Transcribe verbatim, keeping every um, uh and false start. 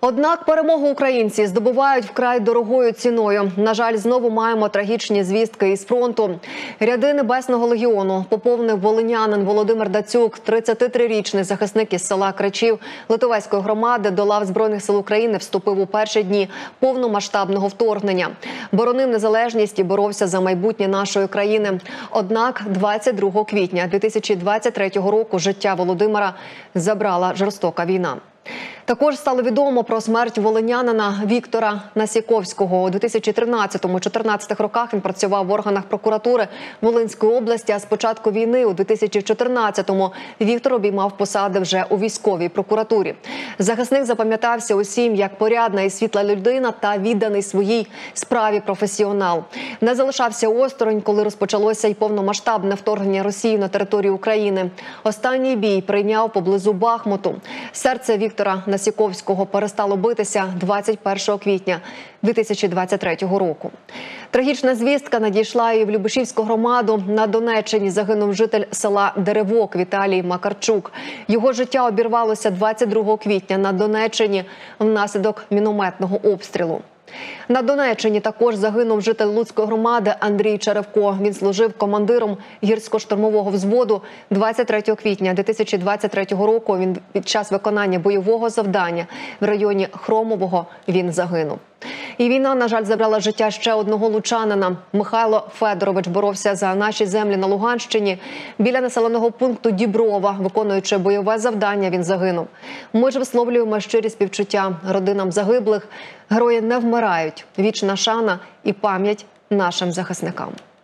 Однак перемогу українці здобувають вкрай дорогою ціною. На жаль, знову маємо трагічні звістки із фронту. Ряди Небесного легіону поповнив волинянин Володимир Дацюк, тридцятитрирічний захисник із села Кричів Литовецької громади, до лав Збройних сил України вступив у перші дні повномасштабного вторгнення. Боронив незалежність і боровся за майбутнє нашої країни. Однак двадцять другого квітня дві тисячі двадцять третього року життя Володимира забрала жорстока війна. Також стало відомо про смерть волинянина Віктора Насіковського. У дві тисячі тринадцятому - чотирнадцятому роках він працював в органах прокуратури Волинської області, а з початку війни у дві тисячі чотирнадцятому Віктор обіймав посади вже у військовій прокуратурі. Захисник запам'ятався усім як порядна і світла людина та відданий своїй справі професіонал. Не залишався осторонь, коли розпочалося й повномасштабне вторгнення Росії на територію України. Останній бій прийняв поблизу Бахмуту. Серце Віктора Насіковського перестало битися двадцять першого квітня дві тисячі двадцять третього року. Трагічна звістка надійшла і в Любешівську громаду. На Донеччині загинув житель села Деревок Віталій Макарчук. Його життя обірвалося двадцять другого квітня на Донеччині внаслідок мінометного обстрілу. На Донеччині також загинув житель Луцької громади Андрій Черевко. Він служив командиром гірсько-штурмового взводу. двадцять третього квітня дві тисячі двадцять третього року він під час виконання бойового завдання в районі Хромового він загинув. І війна, на жаль, забрала життя ще одного лучанина. Михайло Федорович боровся за наші землі на Луганщині. Біля населеного пункту Діброва, виконуючи бойове завдання, він загинув. Ми ж висловлюємо щирі співчуття родинам загиблих. Герої не вмирають. Вічна шана і пам'ять нашим захисникам.